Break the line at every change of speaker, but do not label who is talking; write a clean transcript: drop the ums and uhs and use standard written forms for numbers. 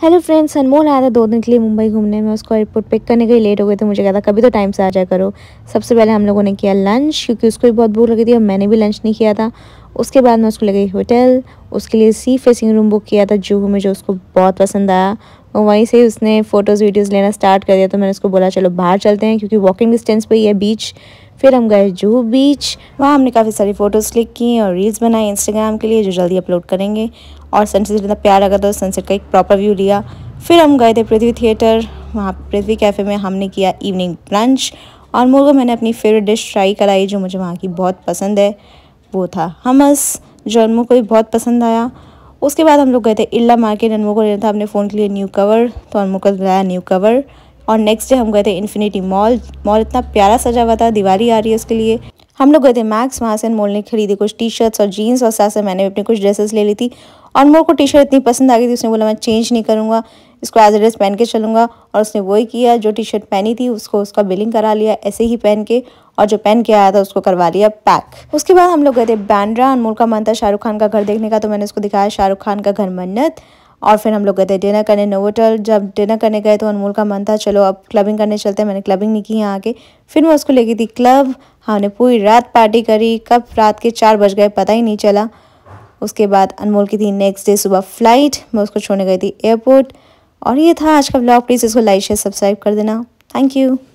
Hello friends, अनमोल आया था 2 दिन के लिए मुंबई घूमने। मैं उसको एयरपोर्ट पिक करने के लिए लेट हो गए थे। मुझे कहा था कभी तो टाइम से आ जाया करो। सबसे पहले हम लोगों ने किया लंच, क्योंकि उसको भी बहुत भूख लगी थी और मैंने भी लंच नहीं किया था। उसके बाद मैं उसको ले गई होटल। उसके लिए सी फेसिंग रूम बुक किया था जुहू में, जो उसको बहुत पसंद आया। और वहीं से उसने फ़ोटोज़ वीडियोज़ लेना स्टार्ट कर दिया। तो मैंने उसको बोला चलो बाहर चलते हैं, क्योंकि वॉकिंग डिस्टेंस पे ही है बीच। फिर हम गए जुहू बीच। वहाँ हमने काफ़ी सारी फ़ोटोज़ क्लिक की और रील्स बनाई इंस्टाग्राम के लिए, जो जल्दी अपलोड करेंगे। और सनसेट इतना प्यारा लगा था, सनसेट का एक प्रॉपर व्यू लिया। फिर हम गए थे पृथ्वी थिएटर। वहाँ पृथ्वी कैफ़े में हमने किया इवनिंग ब्रंच। और मोर को मैंने अपनी फेवरेट डिश ट्राई कराई, जो मुझे वहाँ की बहुत पसंद है। वो था हमस, जो अनमोल को भी बहुत पसंद आया। उसके बाद हम लोग गए थे इल्ला मार्केट। अनमोल को लेना था अपने फ़ोन के लिए न्यू कवर, तो अनमोल को लाया न्यू कवर। और नेक्स्ट डे हम गए थे इन्फिनिटी मॉल। मॉल इतना प्यारा सजा हुआ था, दिवाली आ रही है उसके लिए। हम लोग गए थे मैक्स। वहाँ से अनमोल ने खरीदी कुछ टी शर्ट्स और जीन्स, और साथ साथ मैंने अपनी कुछ ड्रेसेस ले ली थी। और अनमोल को टी शर्ट इतनी पसंद आ गई थी, उसने बोला मैं चेंज नहीं करूँगा, इसको एज एड्रेस पहन के चलूँगा। और उसने वही किया, जो टी शर्ट पहनी थी उसको उसका बिलिंग करा लिया ऐसे ही पहन के, और जो पहन के आया था उसको करवा लिया पैक। उसके बाद हम लोग गए थे बांद्रा। अनमोल का मन था शाहरुख खान का घर देखने का, तो मैंने उसको दिखाया शाहरुख खान का घर मन्नत। और फिर हम लोग गए थे डिनर करने नोवोटेल। जब डिनर करने गए तो अनमोल का मन था चलो अब क्लबिंग करने चलते हैं। मैंने क्लबिंग नहीं की यहाँ आके। फिर मैं उसको ले गई थी क्लब। हमने पूरी रात पार्टी करी, कब रात के 4 बज गए पता ही नहीं चला। उसके बाद अनमोल की थी नेक्स्ट डे सुबह फ्लाइट। मैं उसको छोड़ने गई थी एयरपोर्ट। और ये था आज का व्लॉग। प्लीज़ इसको लाइक शेयर सब्सक्राइब कर देना। Thank you.